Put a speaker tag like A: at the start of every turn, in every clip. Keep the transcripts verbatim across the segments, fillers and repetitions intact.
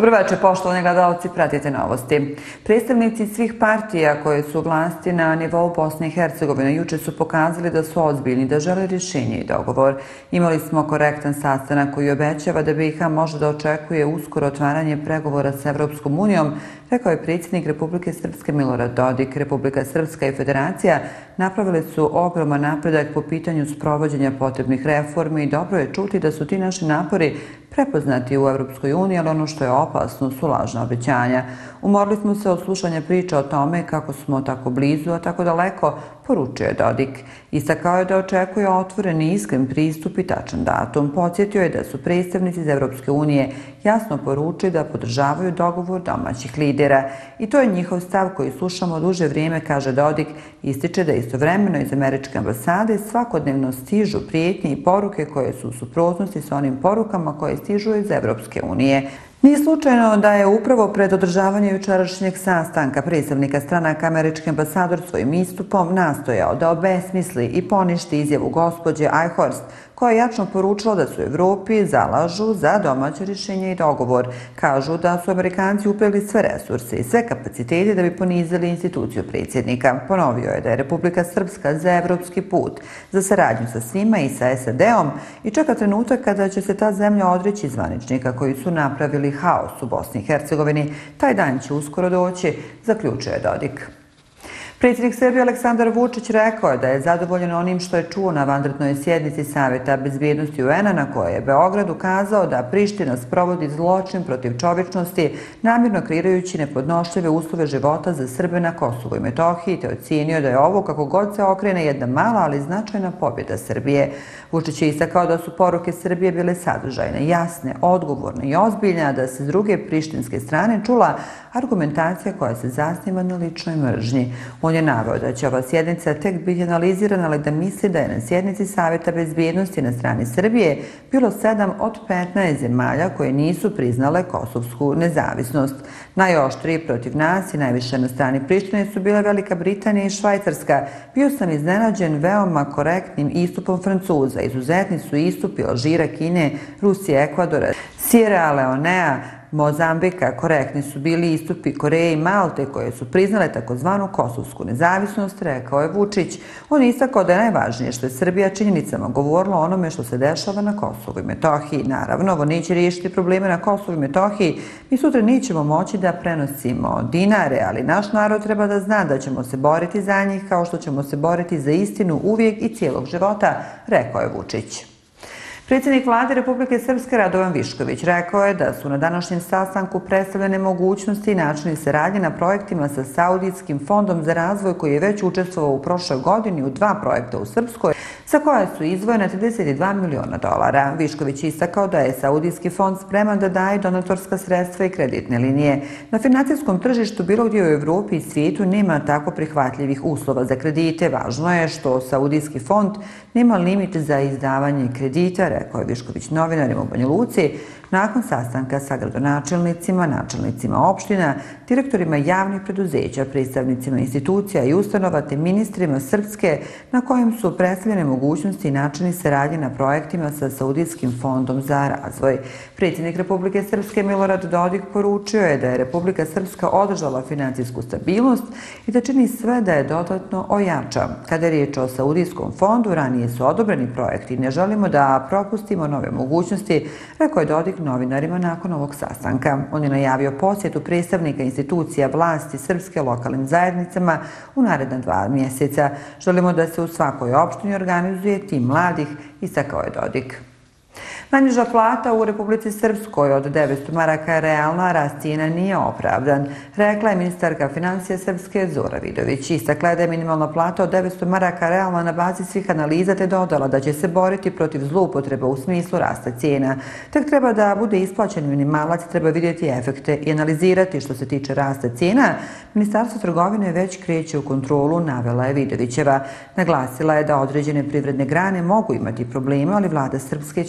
A: Dobro večer, poštovani gledalci, pratite novosti. Predstavnici svih partija koje su vlasti na nivou Bosne i Hercegovine juče su pokazali da su ozbiljni, da žele rješenje i dogovor. Imali smo korektan sastanak koji obećava da B i H može da očekuje uskoro otvaranje pregovora sa Evropskom unijom, rekao je predsjednik Republike Srpske Milorad Dodik. Republika Srpska i Federacija napravili su ogroman napredak po pitanju sprovođenja potrebnih reformi i dobro je čuti da su ti naši napori prepoznati u Evropskoj uniji, ali ono što je opasno su lažna obećanja. Umorili smo se od slušanja priča o tome kako smo tako blizu, a tako daleko, poručio je Dodik. Istakao je da očekuje otvoren i iskren pristup i tačan datum. Podsjetio je da su predstavnici iz Evropske unije jasno poručili da podržavaju dogovor domaćih lidera. I to je njihov stav koji slušamo duže vrijeme, kaže Dodik. Ističe da istovremeno iz američke ambasade svakodnevno stižu prijetnje i poruke koje su u suprotnosti sa onim porukama koje stižu iz Evropske unije. Nije slučajno da je upravo pred održavanje jučerašnjeg sastanka predstavnika stranaka američki ambasador svojim istupom nastojao da obesmisli i poništi izjavu gospođe Eichhorst, koja je jačno poručila da su u Evropi zalažu za domaće rješenje i dogovor. Kažu da su Amerikanci upregli sve resurse i sve kapacitete da bi ponizili instituciju predsjednika. Ponovio je da je Republika Srpska za evropski put, za saradnju sa svima i sa S A D-om i čeka trenutak kada će se ta zemlja odreći zvaničnika koji su napravili haos u Bosni i Hercegovini. Taj dan će uskoro doći, zaključio je Dodik. Predsjednik Srbije Aleksandar Vučić rekao je da je zadovoljen onim što je čuo na vanrednoj sjednici Saveta bezbjednosti U N-a na kojoj je Beograd ukazao da Priština sprovodi zločin protiv čovječnosti, namjerno kreirajući nepodnošljive uslove života za Srbe na Kosovu i Metohiji, te ocijenio da je ovo, kako god se okrene, jedna mala, ali značajna pobjeda Srbije. Vučić je istakao da su poruke Srbije bile sadržajne, jasne, odgovorne i ozbiljne, a da se s druge prištinske strane čula argumentacija koja se zasniva na ličnoj mržnji. On je naveo da će ova sjednica tek biti analizirana, ali da misli da je na sjednici Saveta bezbjednosti na strani Srbije bilo sedam od petnaest zemalja koje nisu priznale kosovsku nezavisnost. Najoštriji protiv nas i najviše na strani Prištine su bile Velika Britanija i Švajcarska. Bio sam iznenađen veoma korektnim istupom Francuza. Izuzetni su istupi Alžira, Kine, Rusije, Ekvadora, Sierra Leonea, Mozambika. Korektni su bili istupi Koreje i Malte koje su priznale takozvanu kosovsku nezavisnost, rekao je Vučić. On je istakao da je najvažnije što je Srbija činjenicama govorila o onome što se dešava na Kosovu i Metohiji. Naravno, ovo neće riješiti probleme na Kosovu i Metohiji. Mi sutra nećemo moći da prenosimo dinare, ali naš narod treba da zna da ćemo se boriti za njih kao što ćemo se boriti za istinu uvijek i cijelog života, rekao je Vučić. Predsjednik vlade Republike Srpske Radovan Višković rekao je da su na današnjem sastanku predstavljene mogućnosti i načini saradnje na projektima sa Saudijskim fondom za razvoj koji je već učestvovao u prošloj godini u dva projekta u Srpskoj, za koje su izdvojene trideset dva miliona dolara. Višković istakao da je Saudijski fond spreman da daje donatorska sredstva i kreditne linije. Na financijskom tržištu bilo gdje u Evropi i svijetu nema tako prihvatljivih uslova za kredite. Važno je što Saudijski fond nema limit za izdavanje kredita, rekao je Višković novinarima u Banja Luci, nakon sastanka sa gradonačelnicima, načelnicima opština, direktorima javnih preduzeća, predstavnicima institucija i ustanova te ministrima Srpske, na kojem su predstavljene mogućnosti i načini saradnje na projektima sa Saudijskim fondom za razvoj. Predsjednik Republike Srpske Milorad Dodik poručio je da je Republika Srpska održala financijsku stabilnost i da čini sve da je dodatno ojača. Kada je riječ o Saudijskom fondu, ranije su odobreni projekti. Ne želimo da propustimo nove mogućnosti, rekao je Dodik novinarima nakon ovog sastanka. On je najavio posjetu predstavnika institucija vlasti Srpske lokalnim zajednicama u naredna dva mjeseca. Želimo da se u svakoj opštini organizuje tim mladih, istakao je Dodik. Najniža plata u Republici Srpskoj od devetsto maraka je realna, a rast cijena nije opravdan, rekla je ministarka financija Srpske Zora Vidović. Istakla je da je minimalna plata od devetsto maraka realna na bazi svih analiza, te dodala da će se boriti protiv zloupotreba u smislu rasta cijena. Tek treba da bude isplaćen minimalac, treba vidjeti efekte i analizirati. Što se tiče rasta cijena, Ministarstvo trgovine već kreće u kontrolu, navela je Vidovićeva. Naglasila je da određene privredne grane mogu imati problema, ali vlada Srpske će pomoći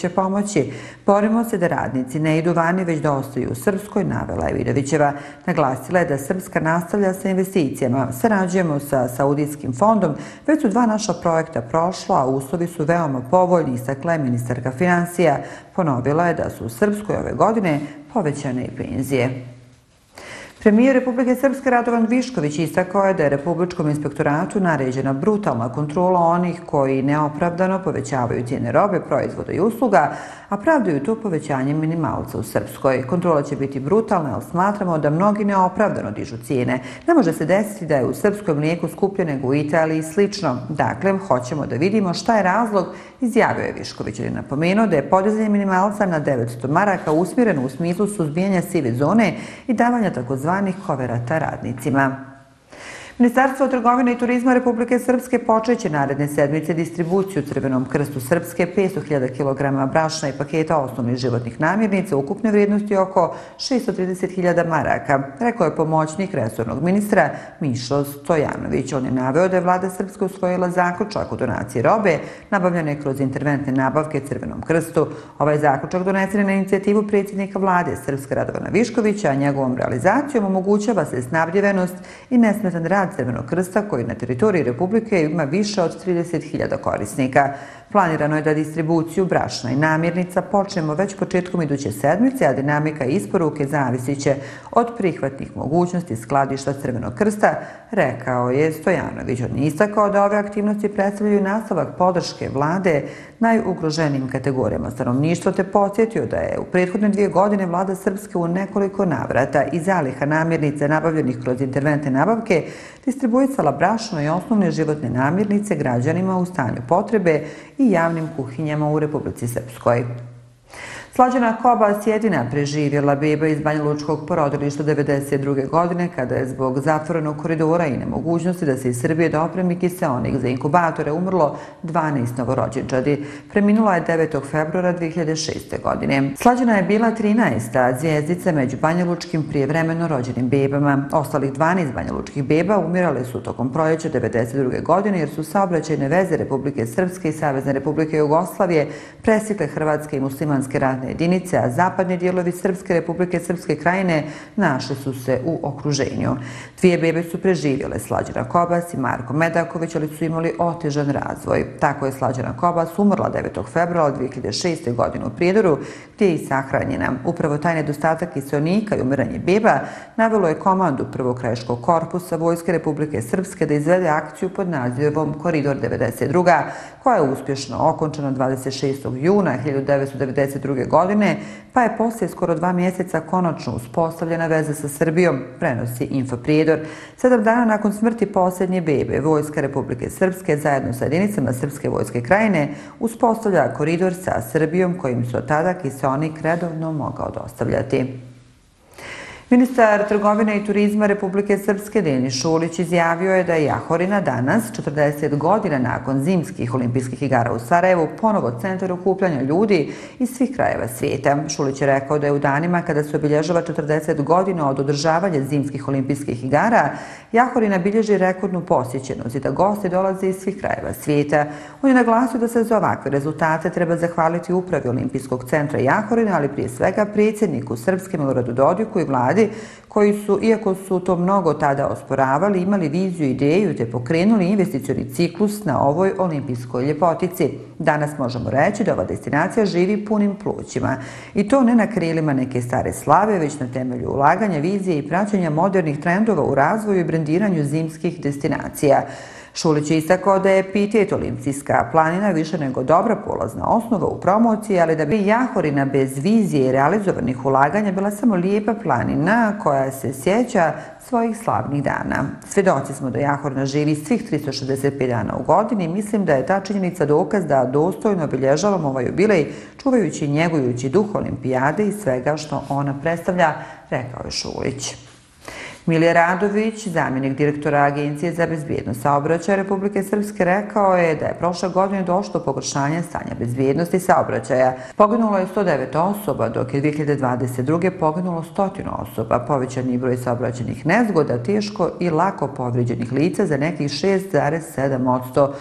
A: pomoći. Borimo se da radnici ne idu vani, već da ostaju u Srpskoj, navela je Vidovićeva. Naglasila je da Srpska nastavlja sa investicijama. Sarađujemo sa Saudijskim fondom, već su dva naša projekta prošla, a uslovi su veoma povoljni, istakla je ministarka finansija. Ponovila je da su u Srpskoj ove godine povećane i penzije. Premijer Republike Srpske Radovan Višković istakao je da je Republičkom inspektoratu naređena brutalna kontrola onih koji neopravdano povećavaju cijene robe, proizvoda i usluga, a pravdaju to povećanjem minimalca u Srpskoj. Kontrola će biti brutalna, ali smatramo da mnogi neopravdano dižu cijene. Ne može se desiti da je u Srpskoj mlijeko skuplje nego u Italiji i slično. Dakle, hoćemo da vidimo šta je razlog, izjavio je Višković. Je napomenuo da je podizanje minimalca na devetsto maraka usmjereno u smislu suzbijanja sive zone i davanja takozvanih koverata radnicima. Ministarstvo trgovine i turizma Republike Srpske počeće naredne sedmice distribuciju Crvenom krstu Srpske petsto hiljada kilograma brašna i paketa osnovnih životnih namirnica ukupne vrijednosti oko šesto trideset hiljada maraka, rekao je pomoćnik resornog ministra Mišo Stojanović. On je naveo da je vlada Srpske usvojila zaključak o donaciji robe nabavljane kroz interventne nabavke Crvenom krstu. Ovaj zaključak donesen je na inicijativu predsjednika vlade Srpske Radovana Viškovića, a njegovom realizacijom omogućava se snabdjevenost i nesmetan rad Crvenog krsta koji na teritoriji Republike ima više od trideset hiljada korisnika. Planirano je da distribuciju brašna i namirnica počnemo već početkom iduće sedmice, a dinamika isporuke zavisit će od prihvatnih mogućnosti skladišta Crvenog krsta, rekao je Stojanović. On je istakao da ove aktivnosti predstavljaju nastavak podrške vlade najugroženijim kategorijama stanovništva, te podsjetio da je u prethodne dvije godine vlada Srpske u nekoliko navrata i zaliha namirnica nabavljenih kroz interventne nabavke distribuisala brašno i osnovne životne namirnice građanima u stanju potrebe i javnim kuhinjama u Republici Srpskoj. Slađana Kobas jedina preživjela beba iz banjalučkog porodilišta devedeset druge godine kada je zbog zatvorenog koridora i nemogućnosti da se iz Srbije dopremi kiseonik za inkubatore umrlo dvanaest novorođenčadi. Preminula je devetog februara dve hiljade šeste. godine. Slađana je bila trinaesta zvijezdica među banjalučkim prijevremeno rođenim bebama. Ostalih dvanaest banjalučkih beba umirale su tokom proljeća devedeset druge. godine jer su saobraćajne veze Republike Srpske i Savezne Republike Jugoslavije presjekle hrvatske i muslimanske ratne jedinice, a zapadni dijelovi Srpske Republike Srpske Krajine našli su se u okruženju. Dvije bebe su preživjele, Slađana Kobas i Marko Medaković, ali su imali otežan razvoj. Tako je Slađana Kobas umrla devetog februara dve hiljade šeste. godine u Prijedoru, gdje je i sahranjena. Upravo taj nedostatak kiseonika i umiranje beba navelo je komandu prvog krajiškog korpusa Vojske Republike Srpske da izvede akciju pod nazivom Koridor devedeset druga, koja je uspješno okončana dvadeset šestog juna hiljadu devetsto devedeset druge. godine, pa je poslije skoro dva mjeseca konačno uspostavljena veza sa Srbijom, prenosi Info Prijedor. Sedam dana nakon smrti posljednje bebe, Vojska Republike Srpske zajedno sa jedinicama Srpske vojske Krajine uspostavlja koridor sa Srbijom kojim se od tada kiseonik redovno mogao dostavljati. Ministar trgovine i turizma Republike Srpske Denis Šulić izjavio je da je Jahorina danas, četrdeset godina nakon zimskih olimpijskih igara u Sarajevu, ponovo centar okupljanja ljudi iz svih krajeva svijeta. Šulić je rekao da je u danima kada se obilježava četrdeset godina od održavanja zimskih olimpijskih igara, Jahorina bilježi rekordnu posjećenost i da gosti dolaze iz svih krajeva svijeta. On je naglasio da se za ovakve rezultate treba zahvaliti upravi Olimpijskog centra Jahorina, ali prije svega predsjedniku Srpske Miloradu Dodiku i vladi koji su, iako su to mnogo tada osporavali, imali viziju i ideju te pokrenuli investicioni ciklus na ovoj olimpijskoj ljepotici. Danas možemo reći da ova destinacija živi punim plućima. I to ne na krilima neke stare slave, već na temelju ulaganja, vizije i praćenja modernih trendova u razvoju i brendiranju zimskih destinacija. Šulić je istakao da je epitet Olimpijska planina više nego dobra polazna osnova u promociji, ali da bi Jahorina bez vizije i realizovanih ulaganja bila samo lijepa planina koja se sjeća svojih slavnih dana. Svjedoci smo da Jahorina živi svih tristo šezdeset pet dana u godini i mislim da je ta činjenica dokaz da dostojno obilježavamo ovaj jubilej, čuvajući i njegujući duh olimpijade i svega što ona predstavlja, rekao je Šulić. Milija Radović, zamjenik direktora Agencije za bezbjednost saobraćaja Republike Srpske, rekao je da je prošle godine došlo do pogoršanja stanja bezbjednosti saobraćaja. Poginulo je sto devet osoba, dok je dve hiljade dvadeset druge. poginulo stotinu osoba. Povećan je broj saobraćajnih nezgoda, teško i lako povrijeđenih lica za nekih šest zarez sedam posto.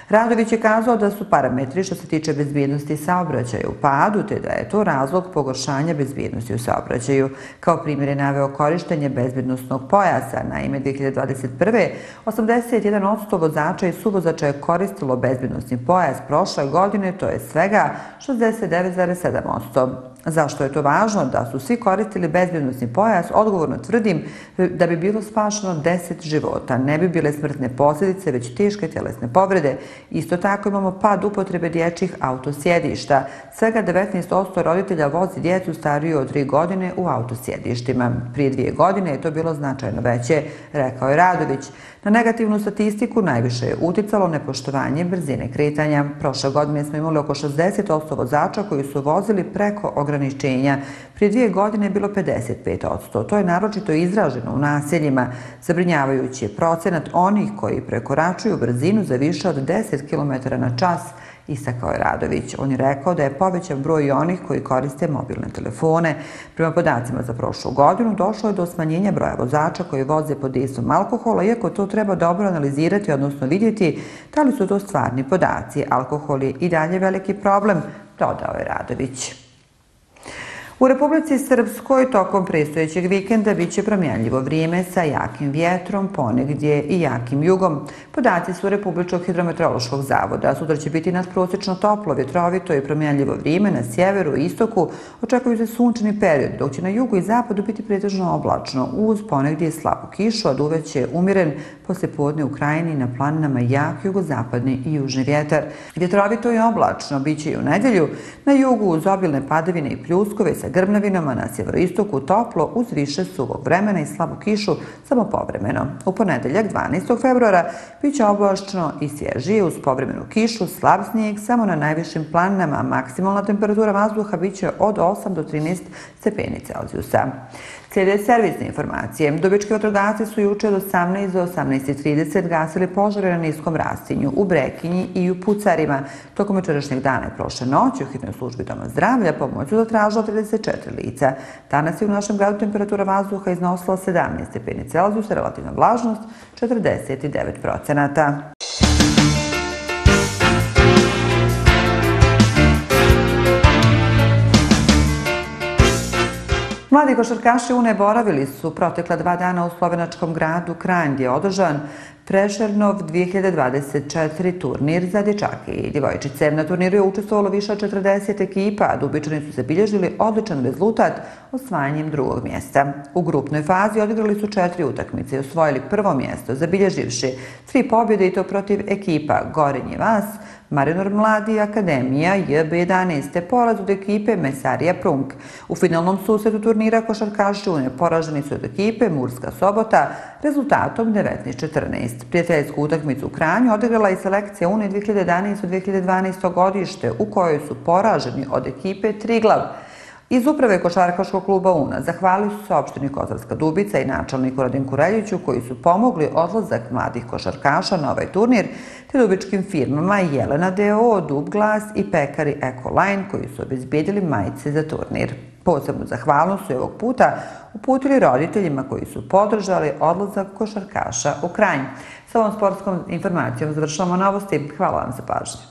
A: Radović je kazao da su parametri što se tiče bezbjednosti saobraćaja u padu, te da je to razlog pogoršanja bezbjednosti u saobraćaju. Kao primjer je naveo korištenje bezbjednosnog pojasa. Naime, dve hiljade dvadeset prve. osamdeset jedan posto vozača i suvozača je koristilo bezbjednosni pojas, prošle godine to je svega šezdeset devet zarez sedam posto. Zašto je to važno? Da su svi koristili bezbjednosni pojas, odgovorno tvrdim da bi bilo spašeno deset života. Ne bi bile smrtne posljedice, već teške tjelesne povrede. Isto tako imamo pad upotrebe dječjih autosjedišta. Svega devetnaest posto roditelja vozi djecu stariju od tri godine u autosjedištima. Prije dvije godine je to bilo značajno veće, rekao je Radović. Na negativnu statistiku najviše je uticalo nepoštovanje brzine kretanja. Prošle godine smo imali oko šezdeset posto vozača koji su vozili preko ograničenja. Prije dvije godine je bilo pedeset pet posto. To je naročito izraženo u naseljima. Zabrinjavajući je procenat onih koji prekoračuju brzinu za više od deset kilometara na čas, istakao je Radović. On je rekao da je povećan broj onih koji koriste mobilne telefone. Prema podacima za prošlu godinu došlo je do smanjenja broja vozača koji voze pod dejstvom alkohola, iako to treba dobro analizirati, odnosno vidjeti da li su to stvarni podaci. Alkohol je i dalje veliki problem, dodao je Radović. U Republici Srpskoj tokom predstojećeg vikenda biće promjenljivo vrijeme sa jakim vjetrom, ponegdje i jakim jugom. Podaci su Republičkog hidrometeorološkog zavoda. Sutra će biti nadprosječno toplo, vjetrovito i promjenljivo vrijeme na sjeveru i istoku. Očekuju se sunčani period, dok će na jugu i zapadu biti pretežno oblačno, uz ponegdje slabu kišu, a duvet će umiren poslijepodne u krajini, na planinama jak jugozapadni i južni vjetar. Vjetrovito i oblačno biće i u nedjelju, na jugu uz obilne padavine i pljuskove sa grmljavinama, na sjeveroistoku toplo uz više suvog vremena i slabu kišu samo povremeno. U ponedeljak dvanaestog februara biće oblačno i svježije uz povremenu kišu, slab snijeg samo na najvišim planinama, a maksimalna temperatura vazduha biće od osam do trinaest stepeni Celzijusa. Slijede servisne informacije. Dobički vatrogasci su juče od osamnaest do osamnaest trideset gasili požare na Niskom Rastinju, u Brekinji i u Pucarima. Tokom jučerašnjeg dana i prošle noći u hitnoj službi Doma zdravlja pomoć su zatražila trideset četiri lica. Danas je u našem gradu temperatura vazduha iznosila sedamnaest stepeni Celzijusa, relativna vlažnost četrdeset devet procenata. Mladi košarkaši U N E boravili su protekla dva dana u slovenačkom gradu Kranj, gdje je održan Prešernov dvije hiljade dvadeset četiri turnir za dječake i djevojčice. Na turniru je učestvovalo više od četrdeset ekipa, a Dubičani su zabilježili odličan rezultat osvajanjem drugog mjesta. U grupnoj fazi odigrali su četiri utakmice i osvojili prvo mjesto, zabilježivši tri pobjede i to protiv ekipa Gorenje Vas, Marinor Mladi, Akademija, J B jedanaest, te poraz od ekipe Mesarija Prunk. U finalnom susretu turnira košarkaši U N E poraženi su od ekipe Murska Sobota rezultatom devetnaest četrnaest. Prijateljsku utakmicu u Kranju odigrala i selekcija U N E dvije hiljade jedanaeste dvije hiljade dvanaeste godište, u kojoj su poraženi od ekipe Triglav. Iz uprave košarkaškog kluba U N A zahvalili su se opštini Kozarska Dubica i načelniku Radinku Reljiću, koji su pomogli odlazak mladih košarkaša na ovaj turnir, te dubičkim firmama Jelena D O O, Dubglas i pekari Ecoline, koji su obezbijedili majice za turnir. Posebnu zahvalnost su ovog puta uputili roditeljima koji su podržali odlazak košarkaša u Kranj. Sa ovom sportskom informacijom završavamo novosti. Hvala vam za pažnju.